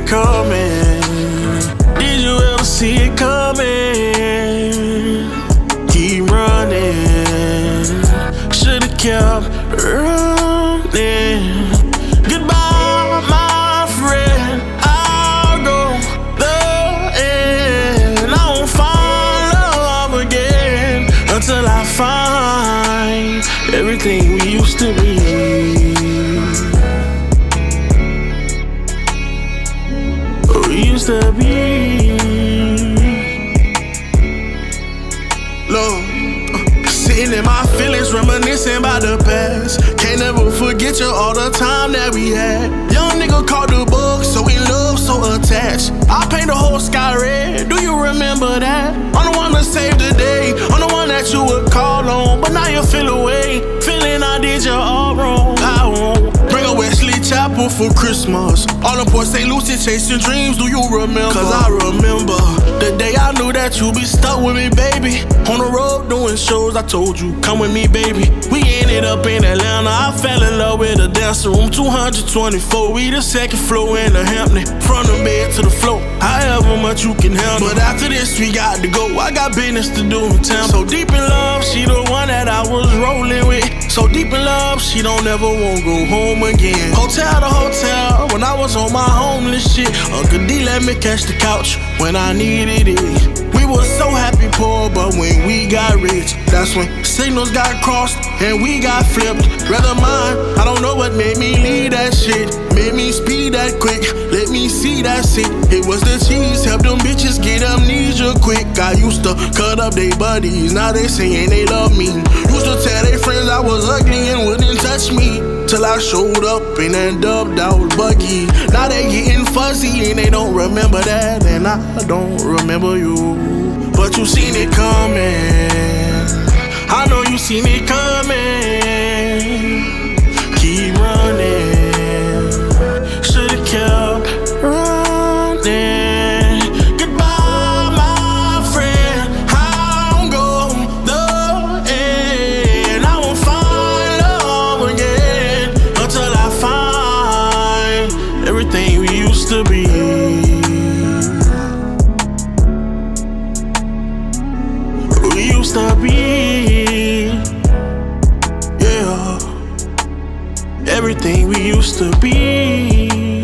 it coming? Did you ever see it coming? Keep running, should've kept running. Goodbye, my friend, I'll go the end. I won't find love again until I find everything we used to be. We used to be. Look, sitting in my feelings, reminiscing about the past. Can't never forget you all the time that we had. Young nigga caught the bug, so in love, so attached. I paint the whole sky red, do you remember that? I'm the one to save the day, I'm the one that you would call on. But now you feel away, feeling I did you all wrong. I won't bring a Wesley Chapel for Christmas. All the Port St. Lucie chasing dreams, do you remember? Cause I remember the day I knew that you be stuck with me, baby. On the road doing shows, I told you, come with me, baby. We ended up in Atlanta, I fell in love with a dancer room 224, we the second floor in the Hampton. From the bed to the floor, however much you can handle. But after this we got to go, I got business to do in town. So deep in love, she the one that I was rolling with. So deep in love, she don't ever want to go home again. Hotel to hotel, when I was on my homeless shit, Uncle D let me catch the couch when I needed it. We was so happy poor, but when we got rich, that's when signals got crossed and we got flipped. Rather mine, I don't know what made me leave that shit. Made me speed that quick, let me see that shit. It was the cheese, help them bitches get amnesia quick. I used to cut up they buddies, now they saying they love me. Used to tell they friends I was ugly and wouldn't touch me, till I showed up in that dubbed out buggy. Now they getting fuzzy and they don't remember that, and I don't remember you. But you seen it coming, I know you seen it coming. Keep running, should've kept running. Goodbye, my friend, I'll go the end. I won't find love again until I find everything we used to be. We used to be, yeah. Everything we used to be.